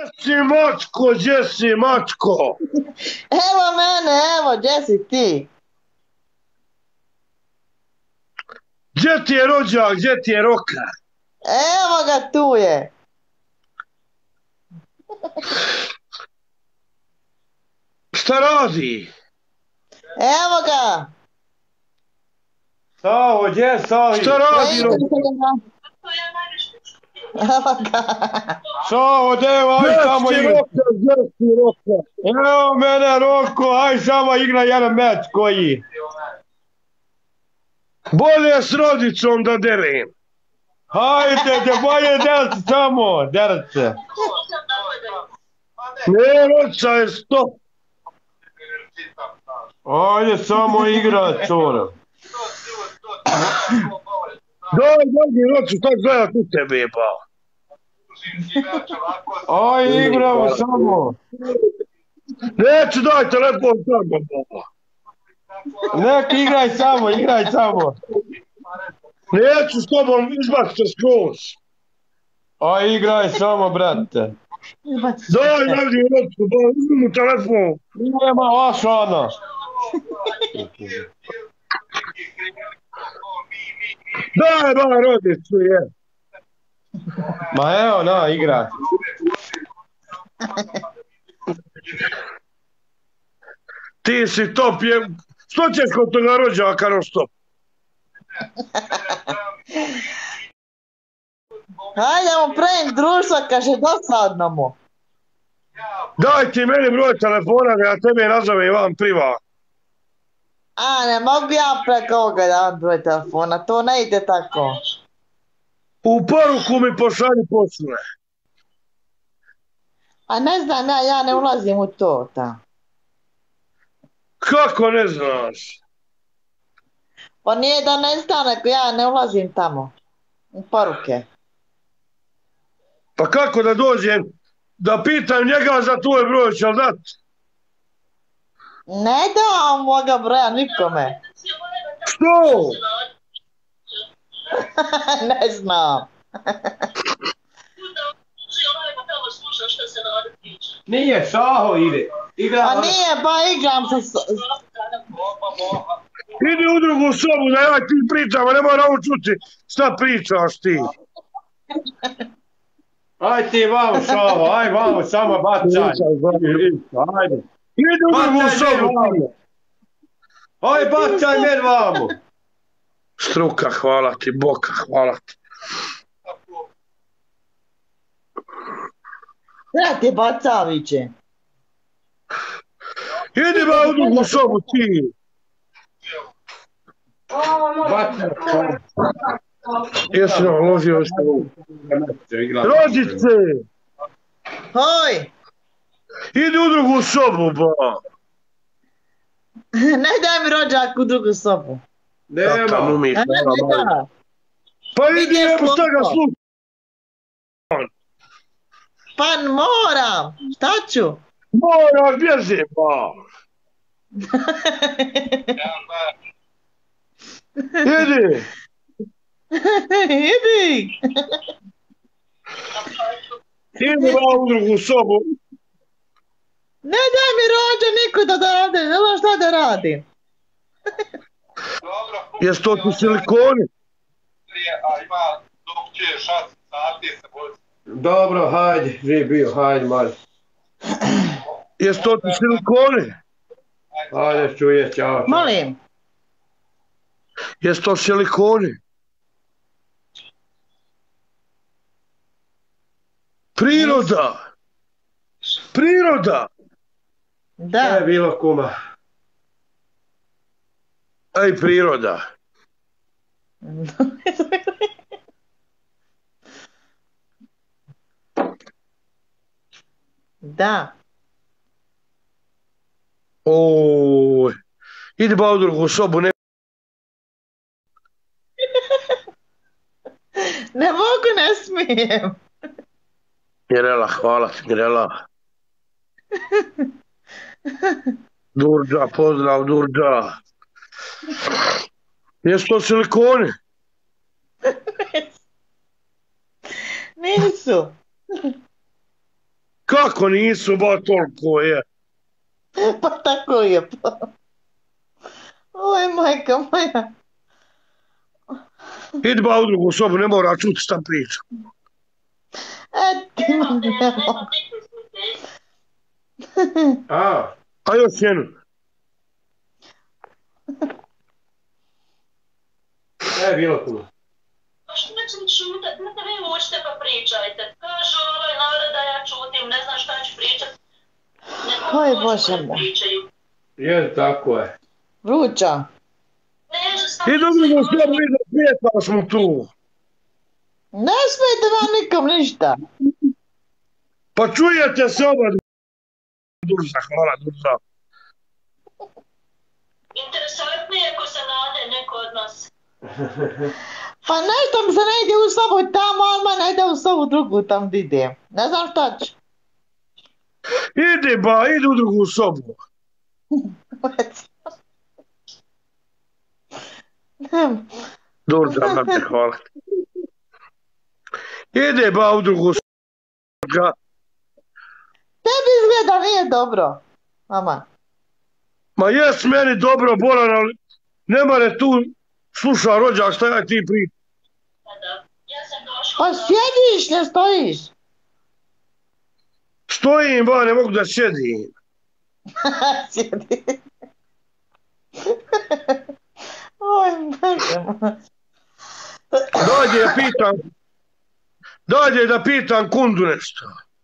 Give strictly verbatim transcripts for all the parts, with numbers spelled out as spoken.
si mačko, gdje si mačko? Evo mene, evo, gdje si ti? Gdje ti je rođak, gdje ti je roka? Evo ga, tu je. Šta radi? Evo ga. Savo, gdje je Savi? Šta radi rođak? Evo ga. Savo, gdje je, aj samo Gdje si igra. roka, gdje si roka? Evo mene Roko, aj samo igra jedan meč koji. Bolje s rodicom da delim. Hajde, te bolje delci samo, delce. Ne, roca je stop. Ajde samo igra, cura. Daj, daj, rocu, šta gledat u tebe, ba? Aj igramo samo. Neću daj telefon tamo, ba. Nek igraj samo, igraj samo. Neću s tobom izbaciti skroz. Aj igraj samo, brate. Daj, daj, rocu, ba, uzmi mu telefon. Nema vaš ono. Daj, ba, rodicu, je. Ma evo, na, igraj. Ti si top, je. Što ćeš kod toga rođaka non stop? Hajde mu pravim društva, kaže, dosadno mu. Daj ti meni broj telefona da ja tebe nazovem vam privat. A, ne mogu ja preko ovoga da vam broj telefona, to ne ide tako. U poruku mi pošalji posle. A ne znam, ja, ja ne ulazim u to, ta. Kako ne znaš? Pa nije da ne znam, nego ja ne ulazim tamo. U poruke. Pa kako da dođem da pitam njega za tvoj broj, će li dat? Ne dam moga broja nikome. Što? Ne znam. Nije, Šaho ide. Igra. A nije, pa igram sa... s- Idi u drugu sobu da ja ti pričam, a ne mora ovo čuti šta pričaš ti. Aj ti vamo, Šaho, aj vamo, samo bacaj. Ajde. Idi u drugu Bacaj sobu. men vamo. Aj bacaj men vamo. Struka, hvala ti, Boka, hvala ti. Treba ti bacaviće. Idi ba u drugu sobu ti. Bacaj. Jesi nam ložio što? Rodice! Hoj! Idi u drugu sobu, ba. Ne daj mi rođak u drugu sobu. Kaka mu Nema. mi A ne, ne da. Pa idi, evo šta ga sluša. Pa moram. Šta ću? Moraš bježi, ba. Idi. Idi. Idi ba u drugu sobu. Ne daj mi rođa nikuda da rade. Ne znam šta da radim. Jes to ti silikoni? Dobro, hajde, gdje je bio, hajde, mali. Jes to ti silikoni? Hajde, čuje, čao. čao. Molim. Jes to silikoni? Priroda! Priroda! Šta je Da. bilo, kuma? Ej, priroda. Da. Oj. Idi ba u drugu sobu, ne... Ne mogu, ne smijem. Mirela, hvala ti, Mirela. Durđa, pozdrav, Durđa. Jes to silikoni? Nisu. Kako nisu, ba toliko je. Pa tako je. Oj, majka moja. Idi ba u drugu sobu, ne mora čuti šta priča. E, ti ne A, A još jednu. ne je bilo puno. Što nećem šutat, ne da vi učite pa pričajte. Kažu ovaj narod da ja čutim, ne znam šta ću pričat. Neko Oj, hoće Bože da moj. pričaju. Je, tako je. Vruća. Neću sam... Idi u drugu sobu, vidi, prijatelj smo tu. Ne smijete vam nikom ništa. Pa čujete se oba. Durza, hvala Durza. Interesantnije ako se nade neko od nas. Pa nešto mi se ne ide u sobu tamo, odmah ne ide u sobu drugu tam gdje idem. Ne znam šta ću. Idi ba, idi u drugu sobu. Durza, brate, hvala. Idi ba u drugu sobu. Tebi izgleda nije dobro, mama. Ma jes meni dobro, Boran, ali ne mare tu sluša rođak šta ja ti pričam. Pa da, ja sam došla... Pa sjediš, ne stojiš. Stojim ba, ne mogu da sjedim. Sjedi. Oj, Bože moj. Dođe da pitam, dođe da pitam kundu nešto.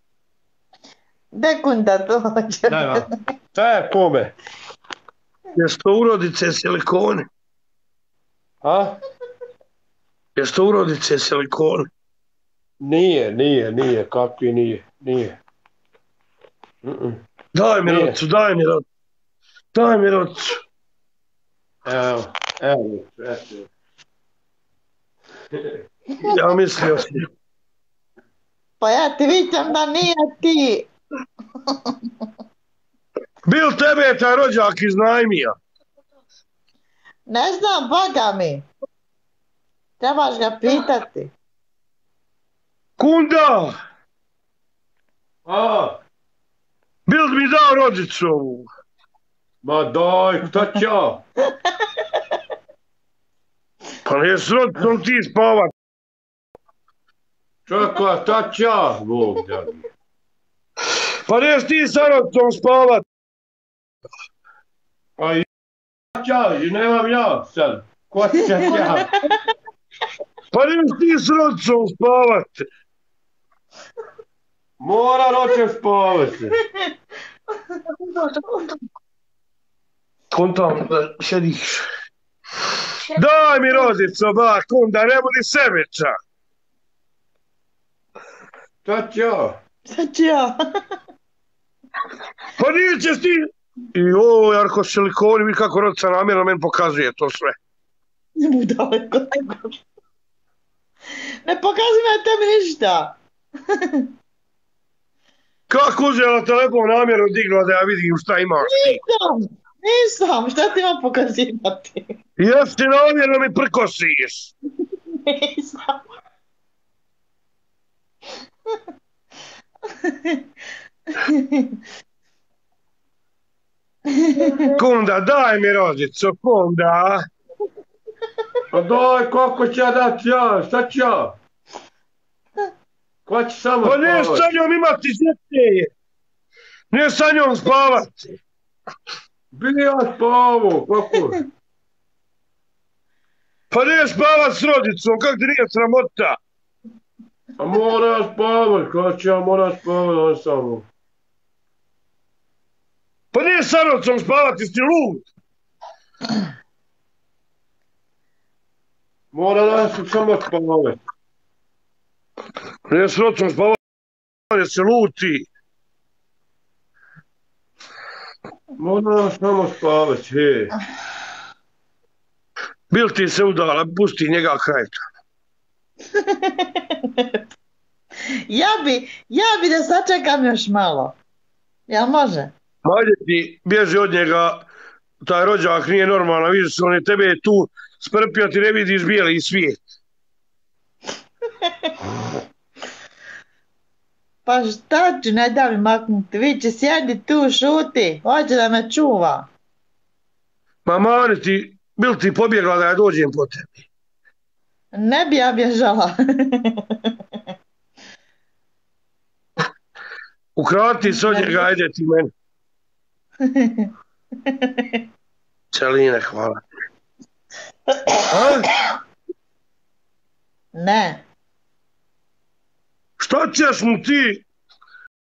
Dekunda dođe. Daj vam. Šta je kome? Jesu to urodice silikone? A? Jesu to urodice silikone? Nije, nije, nije, kakvi nije, nije. Mm-mm. Daj mi Nije. rodcu, daj mi rodcu. Daj mi rodcu. Evo, evo, eto. Ja mislio sam. Pa ja ti vidim da nije ti. Bil tebe je taj rođak iznajmija? Ne znam, boga mi. Trebaš ga pitati. Kunda! A, Bil mi dao rodicu ovu? ma daj, šta će? Pa ne s rodicom ti spavat. Čekaj, šta će? Bog da mi. Pa ne s ti sa rodicom spavat. A i ja, i nemam ja sad. Ko će ja? Pa ne s ti s rodicom spavat. Mora roče spavati. Kontam da sjediš. Daj mi rodico, ba, kunda, ne budi sebiča. Šta će ja? Sad ću ja. Pa nije ćeš ti... I ovo, Jarko Silikoni, vidi kako rodica namjerno meni pokazuje to sve. Ne mu daleko. Ne pokazujem tebi ništa. Kako uzela telefon namjerno digla da ja vidim šta imaš ti? Nisam, nisam, šta ti imam pokazivati? Jes ti namjerno mi prkosiš. Nisam. Kunda, daj mi rodico, kunda. Pa daj, kako će ja dati ja? Šta će ja? Ko će samo Pa ne sa spavati? njom imati djete. Ne sa njom spavati. Bi ja spavao, kako? Pa ne spavat s rodicom, kak ti nije sramota? A mora ja spavati, kako će ja mora spavati on samo? Pa ne sa rodicom spavati, si lud. Mora ja samo spavati. Ne s rodicom spavati, si lud ti. Mora ja samo spavati, he. Bil ti se udala, pusti njega kraj tamo. Ja bi, ja bi da sačekam još malo. Jel može? Ajde ti, bježi od njega, taj rođak nije normalan, vidiš, on je tebe tu sprpio, ti ne vidiš bijeli svijet. Pa šta ću, ne da mi maknuti, vi će sjedi tu, šuti, hoće da me čuva. Ma mani ti, bil ti pobjegla da ja dođem po tebi? Ne bi ja bježala. Ukrati s od njega, ajde ti meni. Čeline, hvala. A? Ne. Šta ćeš mu ti?